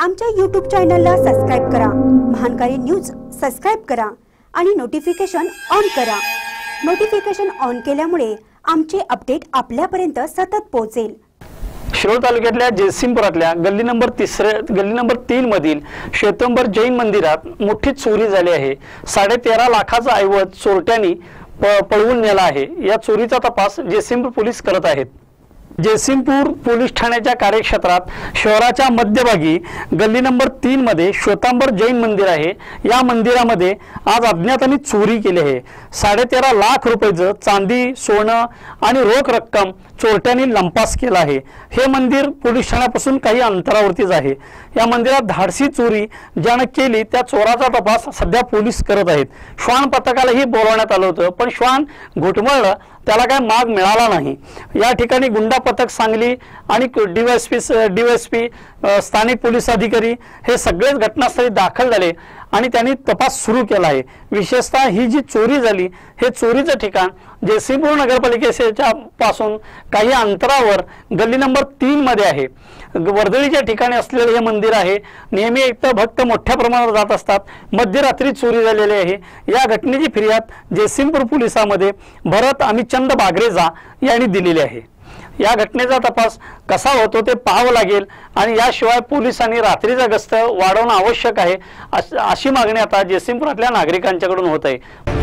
आमच्या YouTube चॅनलला subscribe करा, महानकारी न्यूज सबस्क्राइब करा आणि नोटिफिकेशन ऑन करा। नोटिफिकेशन ऑन केल्यामुळे आमचे अपडेट आपल्यापर्यंत सतत पोहोचेल। शिरोळ तालुक्यातल्या जयसिंगपुरातल्या गल्ली नंबर 3 मधील श्वेतांबर जैन मंदिरात मोठी चोरी झाली आहे। 13.5 लाखाचा ऐवज चोरट्यांनी पळवून नेला आहे। या चोरीचा तपास जयसिंगपूर पोलीस करत आहेत। जयसिंगपूर पोलीस ठाण्याच्या कार्यक्षेत्रात शहराच्या मध्यभागी गल्ली नंबर 3 मध्ये श्वेतांबर जैन मंदिर आहे। या मंदिरामध्ये आज अज्ञातांनी चोरी केली आहे। 13.5 लाख रुपयाचं चांदी, सोनं आणि रोख रक्कम चोरट्यांनी लंपास केला आहे। हे मंदिर पोलीस ठाण्यापासून काही अंतरावरतीच आहे। या मंदिरात धाडसी चोरी ज्याने केली त्या चोराचा तपास सध्या पोलीस करत आहेत। श्वान पथकालाही बोलवण्यात आलं होतं, पण श्वान घुटमळलं, त्याला काय माग मिळाला नाही। या ठिकाणी गुंडा पथक सांगली आणि डीवायएसपी स्थानिक पोलीस अधिकारी हे सगळेच घटनास्थळी दाखल झाले आणि त्यांनी तपास सुरू केला आहे। विशेषतः ही जी चोरी झाली हे चोरीचं ठिकाण जयसिंगपूर नगरपालिकेच्या पासून काही अंतरावर गल्ली नंबर 3 मध्ये आहे। वर्दळीच्या ठिकाणी असलेले हे मंदिर आहे। नेहमी एकतर भक्त मोठ्या प्रमाणावर जात असतात। मध्यरात्री चोरी झालेली आहे। या घटनेची फिर्याद जयसिंगपूर पोलिसांमध्ये भरत अमितचंद बागरेजा यांनी दिलेली आहे। या घटनेचा तपास कसा होतो ते पाहावं लागेल आणि याशिवाय पोलिसांनी रात्रीचा गस्त वाढवणं आवश्यक आहे, अशी मागणी आता जयसिंगपुरातल्या नागरिकांच्याकडून होत आहे।